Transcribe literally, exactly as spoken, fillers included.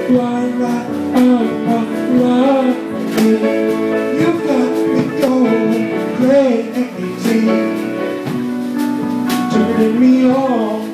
One light of love. You got me going crazy, turning me on.